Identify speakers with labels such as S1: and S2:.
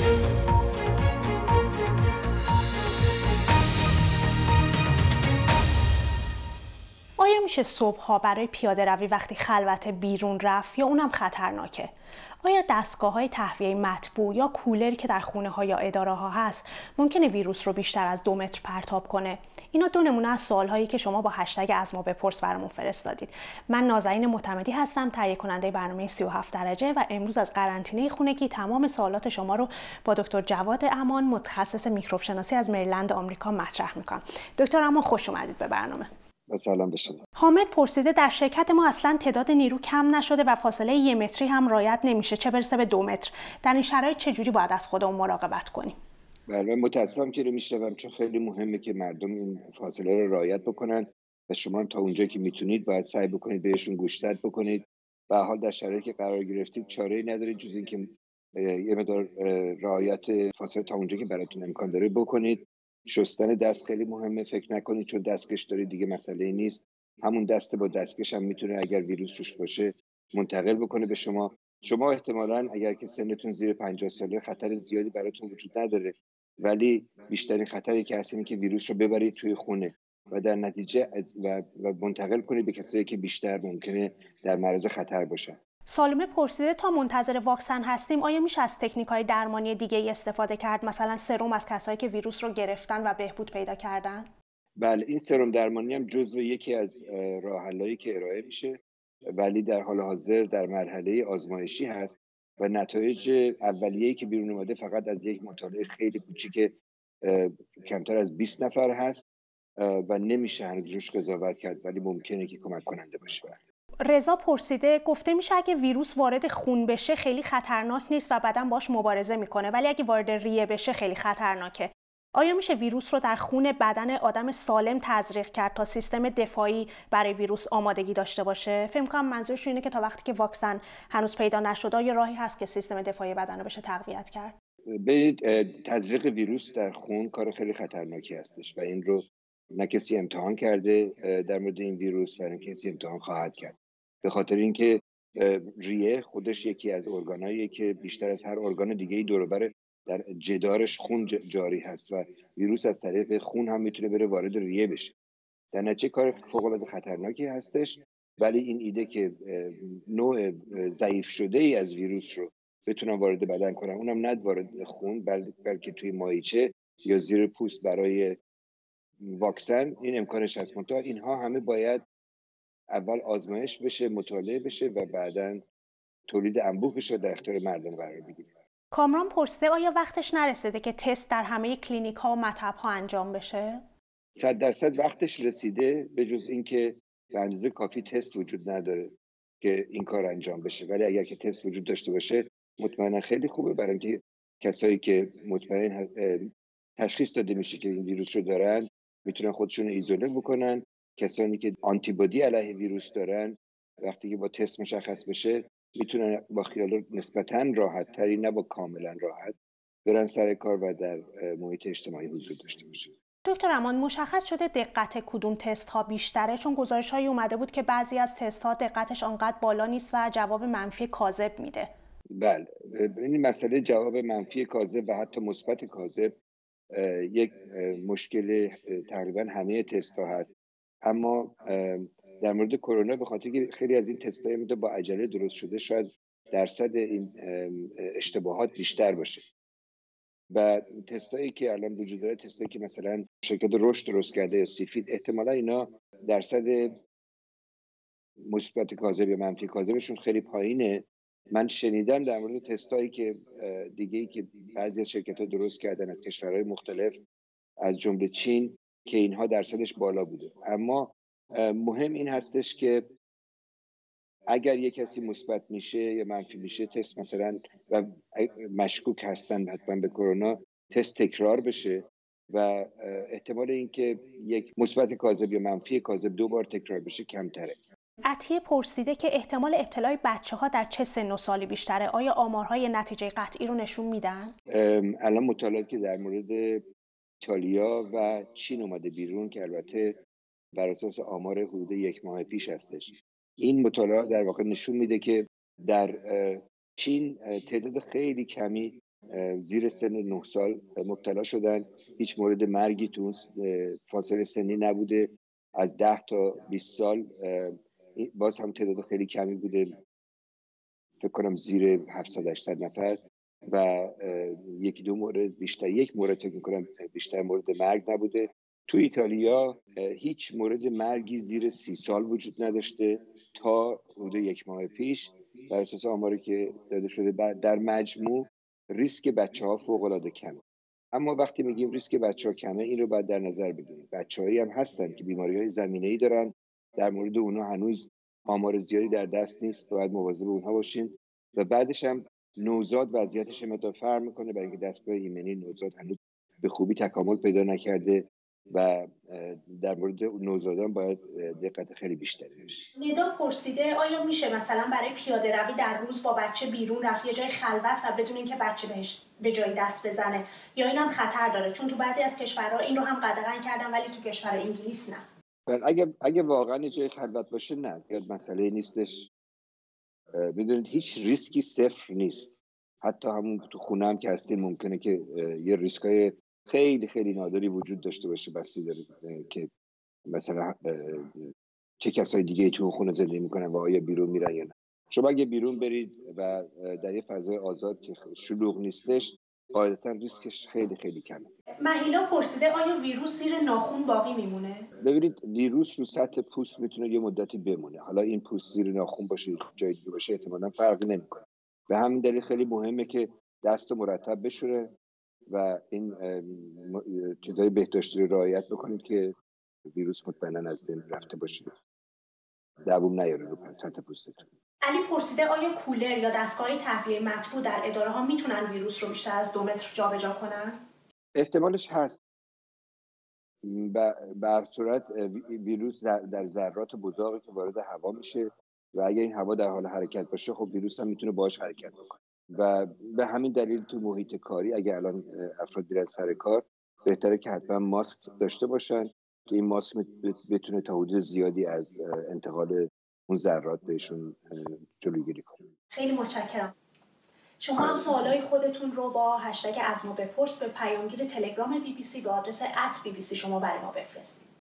S1: آیا میشه صبحها برای پیاده روی وقتی خلوت بیرون رفت یا اونم خطرناکه؟ آیا دستگاه‌های تهویه مطبوع یا کولری که در خونه‌ها یا اداره‌ها هست ممکنه ویروس رو بیشتر از 2 متر پرتاب کنه؟ اینا 2 نمونه از سوال‌هایی که شما با هشتگ از ما بپرس برامون فرستادید. من نازنین معتمدی هستم، تهیه کننده برنامه 37 درجه و امروز از قرنطینه خونگی تمام سوالات شما رو با دکتر جواد امان، متخصص میکروب شناسی از مریلند آمریکا مطرح می‌کنم. دکتر امان خوش اومدید به برنامه.
S2: سلام به شما.
S1: حامد پرسیده در شرکت ما اصلا تعداد نیرو کم نشده و فاصله 1 متری هم رعایت نمیشه، چه برسه به 2 متر. در این شرایط چجوری باید از خودمون مراقبت کنیم؟
S2: بله، من متاسفم که رو میشنوم، چون خیلی مهمه که مردم این فاصله رو رعایت بکنن و شما تا اونجایی که میتونید باید سعی بکنید بهشون گوشزد بکنید. به هر حال در شرایطی که قرار گرفتید چاره‌ای ندارید جز اینکه یه مقدار رعایت فاصله تا اونجایی که براتون امکان داره بکنید. شستن دست خیلی مهمه، فکر نکنید چون دستکش دارید دیگه مسئله نیست. همون دست با دستکش هم میتونه اگر ویروس روش باشه منتقل بکنه به شما. شما احتمالاً اگر که سنتون زیر 50 ساله خطر زیادی براتون وجود نداره، ولی بیشترین خطری که هست اینه که ویروس رو ببرید توی خونه و در نتیجه و منتقل کنید به کسایی که بیشتر ممکنه در معرض خطر باشن.
S1: سالمه پرسیده تا منتظر واکسن هستیم آیا میشه از تکنیک‌های درمانی دیگه‌ای استفاده کرد، مثلا سرم از کسایی که ویروس رو گرفتن و بهبود پیدا کردن؟
S2: بله، این سرم درمانی هم جزو یکی از راه‌حل‌هایی که ارائه میشه، ولی در حال حاضر در مرحله آزمایشی هست و نتایج اولیه‌ای که بیرون اومده فقط از یک مطالعه خیلی کوچیک کمتر از 20 نفر هست و نمیشه هنوز روش قضاوت کرد، ولی ممکنه که کمک کننده باشه.
S1: رضا پرسیده گفته میشه اگه ویروس وارد خون بشه خیلی خطرناک نیست و بدن باش مبارزه میکنه، ولی اگه وارد ریه بشه خیلی خطرناکه. آیا میشه ویروس رو در خون بدن آدم سالم تزریق کرد تا سیستم دفاعی برای ویروس آمادگی داشته باشه؟ فکر کنم منظورش اینه که تا وقتی که واکسن هنوز پیدا نشده یه راهی هست که سیستم دفاعی بدن رو بشه تقویت کرد.
S2: ببینید، تزریق ویروس در خون کار خیلی خطرناکی هستش و این رو نه کسی امتحان کرده در مورد این ویروس و نه کسی امتحان خواهد کرد، به خاطر اینکه ریه خودش یکی از ارگاناییه که بیشتر از هر ارگان دیگه‌ای دور و بر در جدارش خون جاری هست و ویروس از طریق خون هم میتونه بره وارد ریه بشه. در نتیجه کار فوق‌العاده خطرناکی هستش، ولی این ایده که نوع ضعیف شده ای از ویروس رو بتونن وارد بدن کنن، اونم نه وارد خون بلکه توی مایچه یا زیر پوست برای واکسن، این امکانش هست. منتها اینها همه باید اول آزمایش بشه، مطالعه بشه و بعداً تولید انبوه بشه و در اختیار مردم قرار بگیره.
S1: کامران پرسیده آیا وقتش نرسیده که تست در همه کلینیک ها و مطب ها انجام بشه؟
S2: 100% وقتش رسیده، به جز اینکه به اندازه کافی تست وجود نداره که این کار انجام بشه، ولی اگر که تست وجود داشته باشه مطمئنا خیلی خوبه، برای اینکه کسایی که مطمئن تشخیص داده میشه که این ویروس رو دارن میتونن خودشون رو ایزوله بکنن. کسانی که آنتیبادی علیه ویروس دارن وقتی که با تست مشخص بشه میتونن با خیال نسبتاً راحت تری، نه با کاملا راحت، برن سر کار و در محیط اجتماعی حضور داشته باشن.
S1: دکتر امان مشخص شده دقت کدوم تست ها بیشتره؟ چون گزارش هایی اومده بود که بعضی از تست ها دقتش آنقدر بالا نیست و جواب منفی کاذب میده.
S2: بله، این مسئله جواب منفی کاذب و حتی مثبت کاذب یک مشکل تقریبا همه تست ها هست، اما در مورد کرونا به خاطر که خیلی از این تست های با عجله درست شده شاید درصد این اشتباهات بیشتر باشه و تستایی که الان وجود داره، تستایی که مثلا شرکت رشد درست کرده یا سیفید، احتمالا اینا درصد مثبت کاذب یا منفی کاذبشون خیلی پایینه. من شنیدم در مورد تستایی که دیگه‌ای که بعضی از شرکت‌ها درست کردن از کشورهای مختلف از جمله چین که اینها درصدش بالا بوده، اما مهم این هستش که اگر یک کسی مثبت میشه یا منفی میشه، تست مثلا و مشکوک هستن حتما به کرونا، تست تکرار بشه و احتمال اینکه یک مثبت کاذب یا منفی کاذب 2 بار تکرار بشه کمتره.
S1: عطیه پرسیده که احتمال ابتلای بچه‌ها در چه سن و سالی بیشتره؟ آیا آمارهای نتیجه قطعی رو نشون میدن؟
S2: الان مطالعاتی که در مورد ایتالیا و چین اومده بیرون که البته بر اساس آمار حدود 1 ماه پیش هستش، این مطالعات در واقع نشون میده که در چین تعداد خیلی کمی زیر سن 9 سال مبتلا شدن. هیچ مورد مرگی تو فاصله سنی نبوده. از 10 تا 20 سال باز هم تعداد خیلی کمی بوده، فکر کنم زیر 700-800 نفر و یکی دو مورد بیشتر، یک مورد فکر کنم بیشتر مورد مرگ نبوده. تو ایتالیا هیچ مورد مرگی زیر 30 سال وجود نداشته تا حدود 1 ماه پیش، بر اساس آماری که داده شده. در مجموع ریسک بچه‌ها فوق‌العاده کمه. اما وقتی میگیم ریسک بچه‌ها کمه، این رو باید در نظر بگیریم. بچه‌هایی هم هستن که بیماری‌های زمینه‌ای دارن، در مورد اونها هنوز آمار زیادی در دست نیست، باید مواظب اونها باشین. و بعدش هم نوزاد وضعیتش مقدار فرق میکنه، برای اینکه دستگاه ایمنی نوزاد هنوز به خوبی تکامل پیدا نکرده و در مورد نوزادان باید دقت خیلی بیشتری بشه.
S1: ندا پرسیده آیا میشه مثلا برای پیاده روی در روز با بچه بیرون رفت، یه جای خلوت و بدون اینکه بچه بهش به جایی دست بزنه، یا اینم خطر داره؟ چون تو بعضی از کشورها این رو هم قدغن کردن ولی تو کشور انگلیس نه.
S2: اگه واقعا یه جای خلوت باشه نه، یاد مسئله نیستش. بدونید هیچ ریسکی صفر نیست. حتی همون تو خونه هم که هستیم ممکنه که یه ریسکای خیلی خیلی نادری وجود داشته باشه، بسی داره که مثلا چه کسای دیگه تو خونه زندگی میکنن و آیا بیرون میرن یا نه. شما اگه بیرون برید و در یه فضای آزاد که شلوغ نیستش، قاعدتا ریسکش خیلی خیلی کمه.
S1: مهیلا پرسیده آیا ویروس زیر ناخن باقی میمونه؟
S2: ببینید ویروس رو سطح پوست میتونه یه مدتی بمونه. حالا این پوست زیر ناخن باشه جای دیگه باشه احتمالاً فرقی نمیکنه. به همین دلیل خیلی مهمه که دست مرتب بشوره و این چیزای بهداشتی رو رعایت بکنید که ویروس مطمئنا از بین رفته باشه، دووم نیاره رو سطح پوستتون.
S1: علی پرسیده آیا کولر یا دستگاه تهویه مطبوع در اداره ها میتونن ویروس رو بیشتر از 2 متر جابجا کنن؟
S2: احتمالش هست. به هر صورت ویروس در ذرات بزرگی که وارد هوا میشه و اگر این هوا در حال حرکت باشه، خب ویروس هم میتونه باهاش حرکت بکنه و به همین دلیل تو محیط کاری اگر الان افراد بیرن سر کار، بهتره که حتما ماسک داشته باشن که این ماسک بتونه تا حدود زیادی از انتقال اون ذرات بهشون جلوگیری کنه.
S1: خیلی متشکرم. شما هم سوالای خودتون رو با هشتگ از ما بپرس به پیامگیر تلگرام BBC به آدرس @BBC شما برای ما بفرستید.